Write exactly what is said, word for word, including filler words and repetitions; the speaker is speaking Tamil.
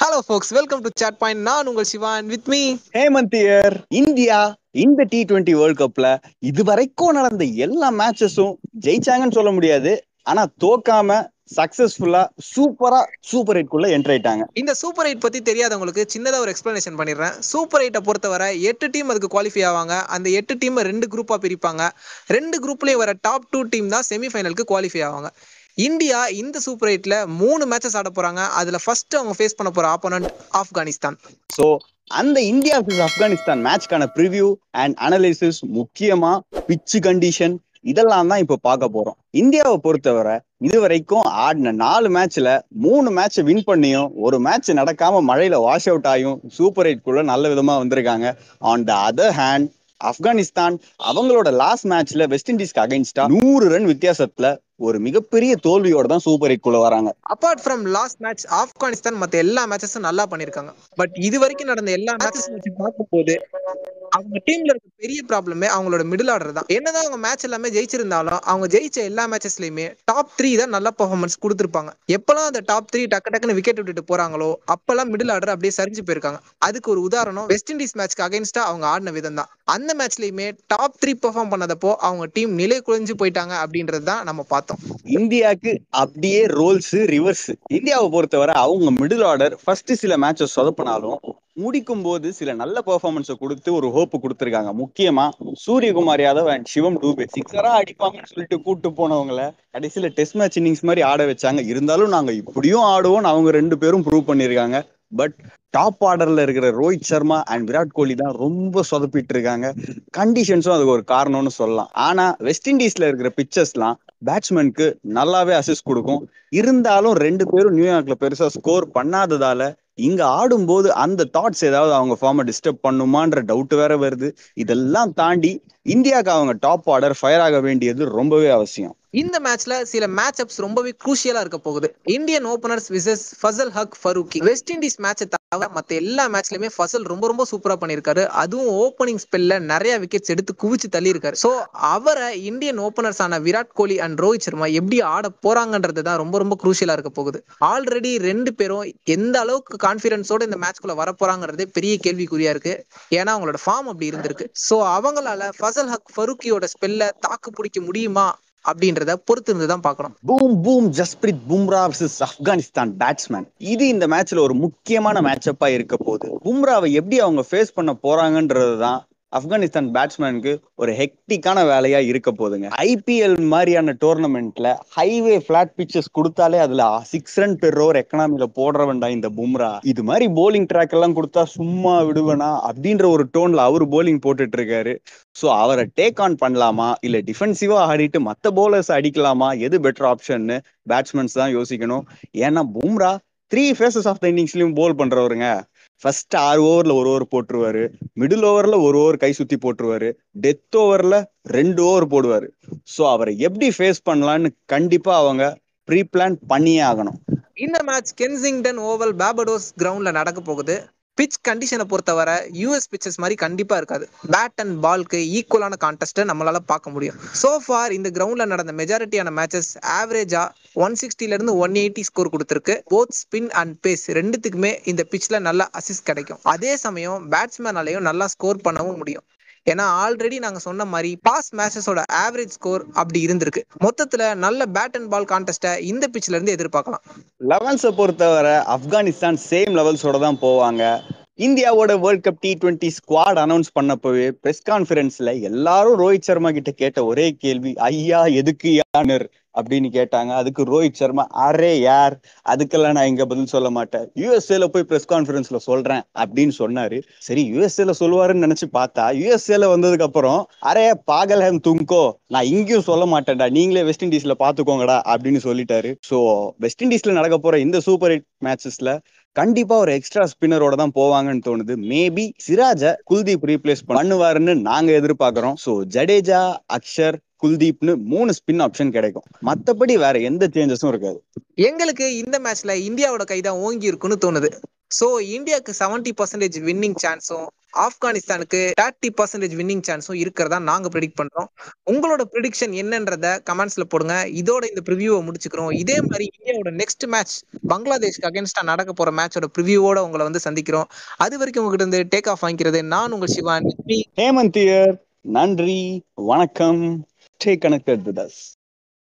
Hello folks, welcome to Chat Point. நான் உங்கள் Siva and with me Hemanth here. India இந்த டி டுவெண்ட்டி வேர்ல்ட் கப்ல இதுவரைக்கும் நடந்த எல்லா மேட்சஸும் ஜெயிச்சாங்கன்னு சொல்ல முடியாது. ஆனா தோக்காம சக்சஸ்ஃபுல்லா சூப்பரா சூப்பர் எயிட் குள்ள என்டர் ஆயிட்டாங்க. இந்த சூப்பர் எயிட் பத்தி தெரியாதவங்களுக்கு சின்னதா ஒரு எக்ஸ்பிளனேஷன் பண்ணிடுறேன். சூப்பர் எயிட்டை பொறுத்தவரை எட்டு டீம் அதுக்கு குவாலிஃபை ஆவாங்க. அந்த எட்டு டீம் ரெண்டு குரூப்பா பிரிப்பாங்க. ரெண்டு குரூப்லயும் வர டாப் டூ டீம் தான் செமிஃபைனலுக்கு குவாலிஃபை ஆவாங்க. இந்தியா இந்த சூப்பர் எயிட்ல மூணு மேட்சஸ் ஆட போறாங்க. அதுல ஃபர்ஸ்ட் அவங்க ஃபேஸ் பண்ண போற ஆப்போனன்ட் ஆப்கானிஸ்தான். சோ அந்த இந்தியா vs ஆப்கானிஸ்தான் மேட்ச்க்கான ப்ரிவ்யூ அண்ட் அனலைசிஸ், முக்கியமா பிட்ச் கண்டிஷன், இதெல்லாம் தான் இப்ப பார்க்க போறோம். இந்தியாவை பொறுத்தவரை இதுவரைக்கும் ஆடின நாலு மேட்ச்ல மூணு மேட்ச் வின் பண்ணியும் ஒரு மேட்ச் நடக்காம மழையில வாஷ் அவுட் ஆகியும் சூப்பர் எயிட் குள்ள நல்ல விதமா வந்திருக்காங்க. On the other hand Afghanistan அவங்களோட லாஸ்ட் மேட்ச்ல வெஸ்ட் இண்டீஸ்க்கு அகைன்ஸ்டா நூறு ரன் வித்தியாசத்துல ஒரு மிகப்பெரிய தோல்வியோட தான் சூப்பர் எயிட் குள்ள வராங்க. Apart from last match Afghanistan மத்த எல்லா மேட்சஸும் நல்லா பண்ணிருக்காங்க. பட் இது வரைக்கும் நடந்த எல்லா மேட்சஸ் வச்சு பார்க்கும்போது அவங்க டீம்ல இருக்க பெரிய ப்ராப்ளமே அவங்களோட மிடில் ஆர்டர் தான். என்னதான் அவங்க மேட்ச் எல்லாமே ஜெயிச்சிருந்தாலும் அவங்க ஜெயிச்ச எல்லா மேட்சஸ்லயுமே டாப் த்ரீ தான் நல்ல பெர்ஃபார்மன்ஸ் கொடுத்துருப்பாங்க. எப்பெல்லாம் அந்த டாப் த்ரீ டக்கு டக்குன்னு விக்கெட் விட்டுட்டு போறாங்களோ அப்பெல்லாம் மிடில் ஆர்டர் அப்படியே சரிஞ்சு போயிருக்காங்க. அதுக்கு ஒரு உதாரணம் வெஸ்ட் இண்டீஸ் மேட்ச்க்கு அகைன்ஸ்டா அவங்க ஆடின விதம் தான். அந்த மேட்ச்லயுமே டாப் த்ரீ பெர்ஃபார்ம் பண்ணதப்போ அவங்க டீம் நிலை குலைஞ்சு போயிட்டாங்க அப்படின்றது தான் நம்ம பார்த்தோம். இந்தியாவுக்கு அப்படியே ரோல்ஸ் ரிவர்ஸ். இந்தியாவை பொறுத்தவரை அவங்க மிடில் ஆர்டர் ஃபர்ஸ்ட் சில மேட்சஸ் சொதப்பினாலும் முடிக்கும் போது சில நல்ல பெர்ஃபார்மன்ஸை கொடுத்து ஒரு ஹோப் கொடுத்துருக்காங்க. முக்கியமா சூரியகுமார் யாதவ் அண்ட் சிவம் டூபே சிக்ஸரா அடிப்பாங்கன்னு சொல்லிட்டு கூட்டு போனவங்களை கடைசியில டெஸ்ட் மேட்ச் இன்னிங்ஸ் மாதிரி ஆட வச்சாங்க. இருந்தாலும் நாங்க இப்படியும் ஆடுவோம் அவங்க ரெண்டு பேரும் ப்ரூவ் பண்ணிருக்காங்க. பட் டாப் ஆர்டர்ல இருக்கிற ரோஹித் சர்மா அண்ட் விராட் கோலி தான் ரொம்ப சொதப்பிட்டு இருக்காங்க. கண்டிஷன்ஸும் அதுக்கு ஒரு காரணம்னு சொல்லலாம். ஆனா வெஸ்ட் இண்டீஸ்ல இருக்கிற பிச்சர்ஸ்லாம் பேட்ஸ்மேனுக்கு நல்லாவே அசிஸ்ட் கொடுக்கும். இருந்தாலும் ரெண்டு பேரும் நியூயார்க்ல பெருசா ஸ்கோர் பண்ணாததால இங்க ஆடும்போது அந்த தாட்ஸ் ஏதாவது அவங்க ஃபார்மை டிஸ்டர்ப் பண்ணுமான்ற டவுட் வேற வருது. இதெல்லாம் தாண்டி இந்தியாவுக்கு அவங்க டாப் ஆர்டர் ஃபயர் ஆக வேண்டியது ரொம்பவே அவசியம். இந்த மேட்ச்ல சில மேட்ச் அப்ஸ் ரொம்பவே குரூஷியலா இருக்க போகுது. Indian openers versus Fazal Haq Farooqi. West Indies மேட்சை தவிர மத்த எல்லா மேட்ச்லயுமே ஃபசல் ரொம்ப ரொம்ப சூப்பரா பண்ணிருக்காரு. அதுவும் ஓப்பனிங் ஸ்பெல்ல நிறைய விக்கெட்ஸ் எடுத்து குவிச்சு தள்ளி இருக்காரு. சோ அவரை இந்தியன் ஓபனர்ஸ் ஆன விராட் கோலி அண்ட் ரோஹித் சர்மா எப்படி ஆட போறாங்கன்றது தான் ரொம்ப ரொம்ப குரூஷியலா இருக்க போகுது. ஆல்ரெடி ரெண்டு பேரும் எந்த அளவுக்கு கான்பிடன்ஸோட இந்த மேட்ச்குள்ள வர போறாங்கறதே பெரிய கேள்விக்குறியா இருக்கு. ஏன்னா அவங்களோட ஃபார்ம் அப்படி இருந்திருக்கு. சோ அவங்களால ஃபசல் ஹக் ஃபரூக்கியோட ஸ்பெல்ல தாக்கு பிடிக்க முடியுமா அப்படின்றத பொறுத்து இருந்து தான் பார்க்கணும். Boom boom Jasprit Bumrah vs Afghanistan batsman. இது இந்த மேட்ச்ல ஒரு முக்கியமான மேட்சப்பா இருக்க போகுது. பும்ராவை எப்படி அவங்க ஃபேஸ் பண்ண போறாங்கன்றது தான் ஆப்கானிஸ்தான் பேட்ஸ்மேனுக்கு ஒரு ஹெக்டிக்கான வேலையா இருக்க போகுதுங்க. ஐபிஎல் மாதிரியான டோர்னமெண்ட்ல ஹைவே பிளாட் பிச்சஸ் கொடுத்தாலே அதுல சிக்ஸ் ரன் பெர் ஓவர் எக்கனாமில போடுற வேண்டாம் இந்த பும்ரா. இது மாதிரி போலிங் ட்ராக் எல்லாம் கொடுத்தா சும்மா விடுவேனா அப்படின்ற ஒரு டோன்ல அவரு போலிங் போட்டுட்டு இருக்காரு. ஸோ அவரை டேக் ஆன் பண்ணலாமா இல்ல டிஃபென்சிவா ஆடிட்டு மற்ற போலர்ஸ் அடிக்கலாமா, எது பெட்டர் ஆப்ஷன்னு பேட்ஸ்மேன்ஸ் தான் யோசிக்கணும். ஏன்னா Bumrah three phases of the இன்னிங்ஸ்லயும் போல் பண்றவருங்க. ஃபர்ஸ்ட் ஆறு ஓவர்ல ஒரு ஓவர் போட்டுருவாரு, மிடில் ஓவர்ல ஒரு ஓவர் கை சுத்தி போட்டுருவாரு, டெத் ஓவர்ல ரெண்டு ஓவர் போடுவாரு. ஸோ அவரை எப்படி ஃபேஸ் பண்ணலான்னு கண்டிப்பா அவங்க ப்ரீ பிளான் பண்ணியே ஆகணும். இந்த மேட்ச் கென்சிங்டன் ஓவல் பார்படோஸ் கிரவுண்ட்ல நடக்க போகுது. பிச் கண்டிஷனை பொறுத்தவரை யூஎஸ் பிச்சஸ் மாதிரி கண்டிப்பா இருக்காது. பேட் அண்ட் பால்க்கு ஈக்குவலான கான்டெஸ்ட்டை நம்மளால பார்க்க முடியும். சோ ஃபார் இந்த கிரவுண்ட்ல நடந்த மெஜாரிட்டியான மேட்சஸ் ஆவரேஜா ஒன் சிக்ஸ்டில இருந்து ஒன் எயிட்டி ஸ்கோர் கொடுத்திருக்கு. போத் ஸ்பின் அண்ட் பேஸ் ரெண்டுத்துக்குமே இந்த பிச்ல நல்ல அசிஸ்ட் கிடைக்கும். அதே சமயம் பேட்ஸ்மேனாலையும் நல்லா ஸ்கோர் பண்ணவும் முடியும். ஏன்னா ஆல்ரெடி நாங்க சொன்ன மாதிரி பாஸ் மேட்சஸோட ஆவரேஜ் ஸ்கோர் அப்படி இருந்திருக்கு. மொத்தத்துல நல்ல பேட் அண்ட் பால் கான்டெஸ்ட்டை இந்த பிச்ல இருந்து எதிர்பார்க்கலாம். லெவன்ஸை பொறுத்தவரை ஆப்கானிஸ்தான் சேம் லெவல்ஸோட தான் போவாங்க. இந்தியாவோட world cup T twenty squad announce பண்ணப்பவே பிரஸ் கான்ஃபரன்ஸ்ல எல்லாரும் ரோஹித் சர்மா கிட்ட கேட்ட ஒரே கேள்வி, ஐயா எதுக்கு யானர் அப்படின்னு கேட்டாங்க. அதுக்கு ரோஹித் சர்மா, அரே யார், அதுக்கெல்லாம் நான் இங்க பதில் சொல்ல மாட்டேன், யூஎஸ்ஏல போய் பிரஸ் கான்ஃபரன்ஸ்ல சொல்றேன் அப்படின்னு சொன்னாரு. சரி யூஎஸ்ஏல சொல்லுவாருன்னு நினைச்சு பார்த்தா யூஎஸ்ஏல வந்ததுக்கு அப்புறம் அரே பாகல் ஹம் தும்கோ, நான் இங்கேயும் சொல்ல மாட்டேன்டா, நீங்களே வெஸ்ட் இண்டீஸ்ல பாத்துக்கோங்கடா அப்படின்னு சொல்லிட்டாரு. ஸோ வெஸ்ட் இண்டீஸ்ல நடக்க போற இந்த சூப்பர் எயிட் மேட்சஸ்ல கண்டிப்பா ஒரு எக்ஸ்ட்ரா ஸ்பின்னரோட தான் போவாங்கன்னு தோணுது. மேபி சிராஜ குல்தீப் ரீப்ளேஸ் பண்ணுவாருன்னு நாங்க எதிர்பார்க்கிறோம். சோ ஜடேஜா, அக்ஷர், குல்தீப்னு மூணு ஸ்பின் ஆப்ஷன் கிடைக்கும். மத்தபடி வேற எந்த சேஞ்சஸும் இருக்காது. எங்களுக்கு இந்த மேட்ச்ல இந்தியாவோட கைதான் ஓங்கி இருக்குன்னு தோணுது. சோ இந்தியாவுக்கு செவன்டி பர்சன்டேஜ் வின்னிங் சான்ஸும் ஆப்கானிஸ்தானுக்கு தேர்ட்டி பர்சன்டேஜ் வின்னிங் சான்ஸும் இருக்கிறதா நாங்க ப்ரெடிக்ட் பண்றோம். உங்களோட ப்ரெடிக்ஷன் என்னன்றத கமெண்ட்ஸ்ல போடுங்க. இதோட இந்த ப்ரிவியூவை முடிச்சுக்கிறோம். இதே மாதிரி இந்தியாவோட நெக்ஸ்ட் மேட்ச் பங்களாதேஷ்க்கு அகேன்ஸ்டா நடக்க போற மேட்சோட ப்ரிவியூவோட உங்களை வந்து சந்திக்கிறோம். அது வரைக்கும் உங்ககிட்ட இருந்து டேக் ஆஃப் வாங்கிக்கிறது நான் உங்கள் சிவான். ஹேமந்த் here. நன்றி, வணக்கம். Stay connected with us.